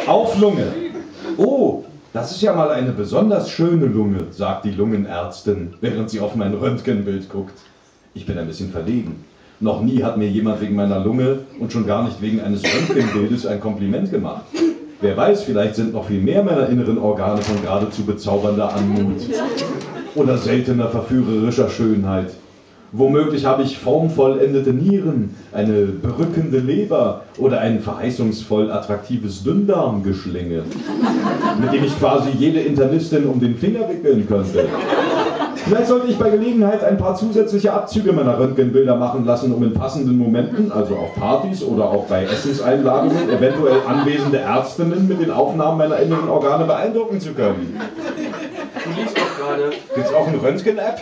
Auf Lunge. Oh, das ist ja mal eine besonders schöne Lunge, sagt die Lungenärztin, während sie auf mein Röntgenbild guckt. Ich bin ein bisschen verlegen. Noch nie hat mir jemand wegen meiner Lunge und schon gar nicht wegen eines Röntgenbildes ein Kompliment gemacht. Wer weiß, vielleicht sind noch viel mehr meiner inneren Organe von geradezu bezaubernder Anmut oder seltener verführerischer Schönheit. Womöglich habe ich formvollendete Nieren, eine berückende Leber oder ein verheißungsvoll attraktives Dünndarmgeschlinge, mit dem ich quasi jede Internistin um den Finger wickeln könnte. Vielleicht sollte ich bei Gelegenheit ein paar zusätzliche Abzüge meiner Röntgenbilder machen lassen, um in passenden Momenten, also auf Partys oder auch bei Essenseinladungen, eventuell anwesende Ärztinnen mit den Aufnahmen meiner inneren Organe beeindrucken zu können. Du liest doch gerade. Gibt's auch eine Röntgen-App?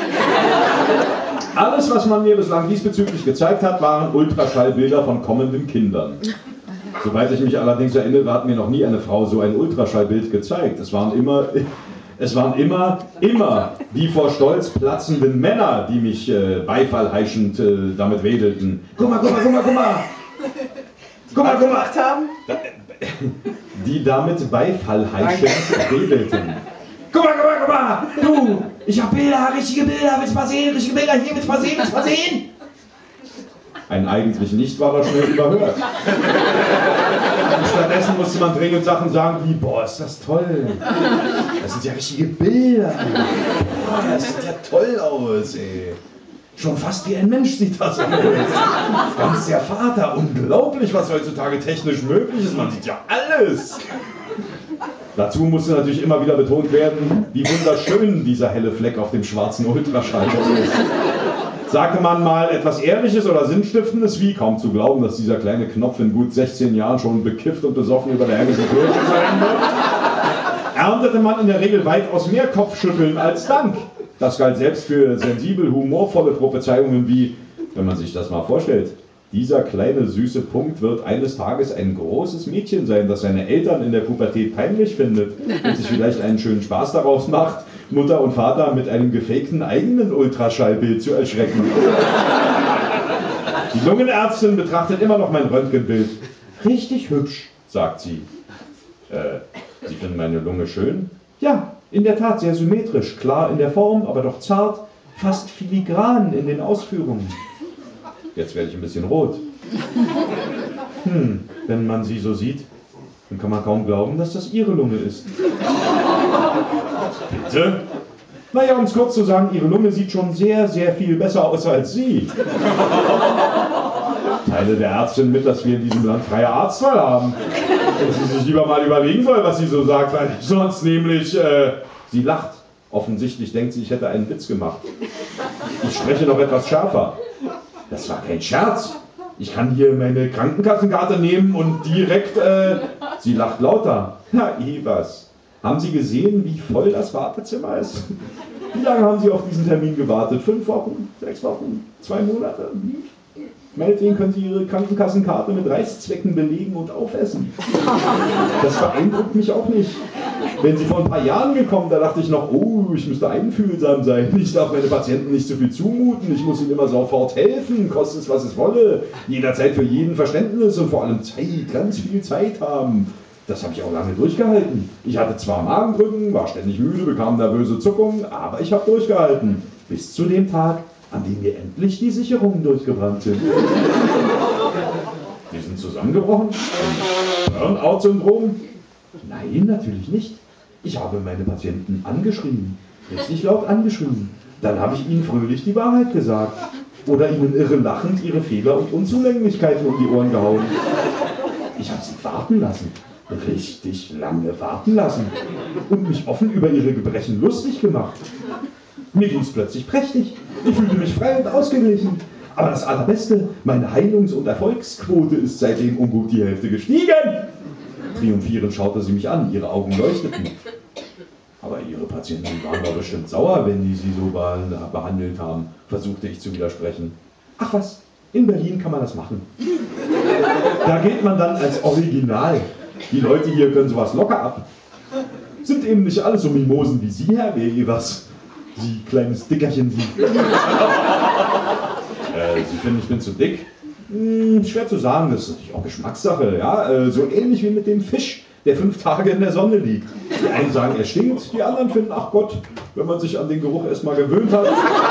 Alles, was man mir bislang diesbezüglich gezeigt hat, waren Ultraschallbilder von kommenden Kindern. Soweit ich mich allerdings erinnere, hat mir noch nie eine Frau so ein Ultraschallbild gezeigt. Es waren immer die vor Stolz platzenden Männer, die mich beifallheischend damit wedelten. Guck mal! Gemacht haben? Die damit beifallheischend wedelten. Guck mal! Du! Ich hab Bilder, richtige Bilder, willst du mal sehen? Richtige Bilder, hier, willst du mal sehen? Ein eigentlich nicht war das schnell überhört. Stattdessen musste man dringend Sachen sagen wie, boah, ist das toll. Das sind ja richtige Bilder. Boah, das sieht ja toll aus, ey. Schon fast wie ein Mensch sieht das aus. Ganz der Vater, unglaublich, was heutzutage technisch möglich ist. Man sieht ja alles. Dazu musste natürlich immer wieder betont werden, wie wunderschön dieser helle Fleck auf dem schwarzen Ultraschall ist. Sagte man mal etwas Ehrliches oder Sinnstiftendes, wie kaum zu glauben, dass dieser kleine Knopf in gut 16 Jahren schon bekifft und besoffen über der Herrgischen Kirche sein wird, erntete man in der Regel weitaus mehr Kopfschütteln als Dank. Das galt selbst für sensibel humorvolle Prophezeiungen wie, wenn man sich das mal vorstellt, dieser kleine süße Punkt wird eines Tages ein großes Mädchen sein, das seine Eltern in der Pubertät peinlich findet und sich vielleicht einen schönen Spaß daraus macht, Mutter und Vater mit einem gefakten eigenen Ultraschallbild zu erschrecken. Die Lungenärztin betrachtet immer noch mein Röntgenbild. Richtig hübsch, sagt sie. Sie finden meine Lunge schön? Ja, in der Tat sehr symmetrisch, klar in der Form, aber doch zart, fast filigran in den Ausführungen. Jetzt werde ich ein bisschen rot. Wenn man sie so sieht, dann kann man kaum glauben, dass das ihre Lunge ist. Bitte? Naja, um es kurz zu sagen, ihre Lunge sieht schon sehr, sehr viel besser aus als sie. Teile der Ärztin mit, dass wir in diesem Land freie Arztwahl haben. Und sie sich lieber mal überlegen soll, was sie so sagt, weil sonst nämlich, sie lacht. Offensichtlich denkt sie, ich hätte einen Witz gemacht. Ich spreche noch etwas schärfer. Das war kein Scherz. Ich kann hier meine Krankenkassenkarte nehmen und direkt, sie lacht lauter. Na, was? Haben Sie gesehen, wie voll das Wartezimmer ist? Wie lange haben Sie auf diesen Termin gewartet? 5 Wochen? 6 Wochen? 2 Monate? Meinetwegen können Sie Ihre Krankenkassenkarte mit Reißzwecken belegen und aufessen. Das beeindruckt mich auch nicht. Wenn Sie vor ein paar Jahren gekommen, da dachte ich noch, oh, ich müsste einfühlsam sein. Ich darf meine Patienten nicht zu viel zumuten. Ich muss ihnen immer sofort helfen, koste es, was es wolle. Jederzeit für jeden Verständnis und vor allem Zeit, ganz viel Zeit haben. Das habe ich auch lange durchgehalten. Ich hatte zwar Magendrücken, war ständig müde, bekam nervöse Zuckungen, aber ich habe durchgehalten. Bis zu dem Tag, an dem mir endlich die Sicherungen durchgebrannt sind. Die sind zusammengebrochen? Burnout-Syndrom? Nein, natürlich nicht. Ich habe meine Patienten angeschrien. Richtig laut angeschrien. Dann habe ich ihnen fröhlich die Wahrheit gesagt. Oder ihnen irre lachend ihre Fehler und Unzulänglichkeiten um die Ohren gehauen. Ich habe sie warten lassen. Richtig lange warten lassen. Und mich offen über ihre Gebrechen lustig gemacht. Mir ging es plötzlich prächtig. Ich fühlte mich frei und ausgeglichen. Aber das Allerbeste, meine Heilungs- und Erfolgsquote ist seitdem um gut die Hälfte gestiegen. Triumphierend schaute sie mich an, ihre Augen leuchteten. Aber ihre Patienten waren doch bestimmt sauer, wenn die sie so behandelt haben, versuchte ich zu widersprechen. Ach was, in Berlin kann man das machen. Da geht man dann als Original. Die Leute hier können sowas locker ab. Sind eben nicht alle so Mimosen wie Sie, Herr Evers. Sie kleines Dickerchen, Sie. Sie finden, ich bin zu dick? Schwer zu sagen, das ist natürlich auch Geschmackssache. Ja? So ähnlich wie mit dem Fisch, der 5 Tage in der Sonne liegt. Die einen sagen, er stinkt, die anderen finden, ach Gott, wenn man sich an den Geruch erstmal gewöhnt hat.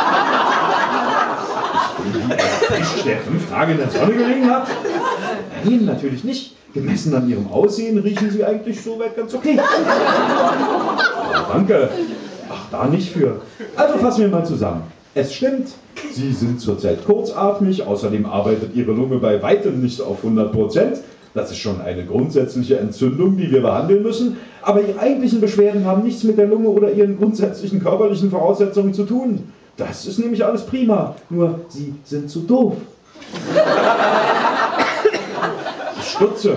Fisch, der 5 Tage in der Sonne gelegen hat? Nein, natürlich nicht. Gemessen an ihrem Aussehen riechen sie eigentlich soweit ganz okay. Ja, danke. Ach, da nicht für. Also fassen wir mal zusammen. Es stimmt, Sie sind zurzeit kurzatmig, außerdem arbeitet Ihre Lunge bei weitem nicht auf 100%. Das ist schon eine grundsätzliche Entzündung, die wir behandeln müssen. Aber Ihre eigentlichen Beschwerden haben nichts mit der Lunge oder Ihren grundsätzlichen körperlichen Voraussetzungen zu tun. Das ist nämlich alles prima, nur Sie sind zu doof. Ich stutze.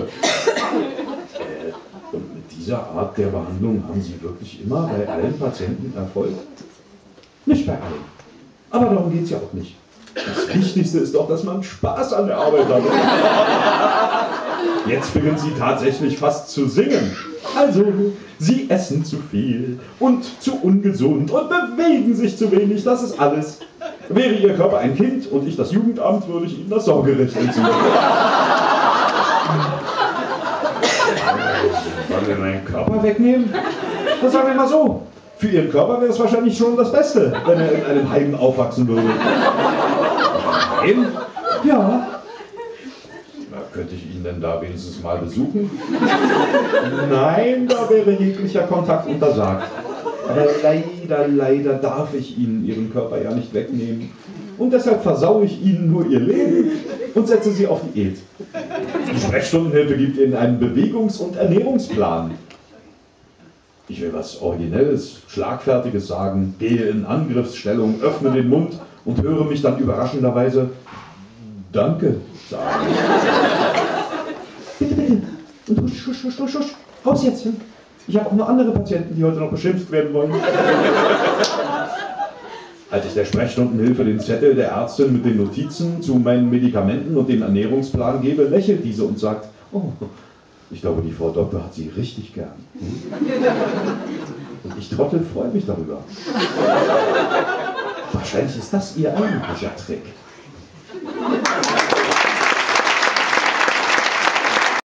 Und mit dieser Art der Behandlung haben Sie wirklich immer bei allen Patienten Erfolg? Nicht bei allen. Aber darum geht es ja auch nicht. Das Wichtigste ist doch, dass man Spaß an der Arbeit hat. Jetzt beginnt sie tatsächlich fast zu singen. Also, Sie essen zu viel und zu ungesund und bewegen sich zu wenig, das ist alles. Wäre Ihr Körper ein Kind und ich das Jugendamt, würde ich Ihnen das Sorgerecht entziehen. Wollen wir meinen Körper wegnehmen? Das sagen wir mal so. Für Ihren Körper wäre es wahrscheinlich schon das Beste, wenn er in einem Heim aufwachsen würde. Nein? Ja. Na, könnte ich ihn denn da wenigstens mal besuchen? Nein, da wäre jeglicher Kontakt untersagt. Aber leider darf ich Ihnen Ihren Körper ja nicht wegnehmen. Und deshalb versaue ich Ihnen nur Ihr Leben und setze Sie auf Diät. Die Sprechstundenhilfe gibt Ihnen einen Bewegungs- und Ernährungsplan. Ich will was Originelles, Schlagfertiges sagen, gehe in Angriffsstellung, öffne den Mund und höre mich dann überraschenderweise Danke sagen. Bitte. Und husch. Raus jetzt. Ich habe auch noch andere Patienten, die heute noch beschimpft werden wollen. Als ich der Sprechstundenhilfe den Zettel der Ärztin mit den Notizen zu meinen Medikamenten und dem Ernährungsplan gebe, lächelt diese und sagt, oh, ich glaube, die Frau Doktor hat Sie richtig gern. Und ich Trottel freue mich darüber. Wahrscheinlich ist das Ihr eigentlicher Trick.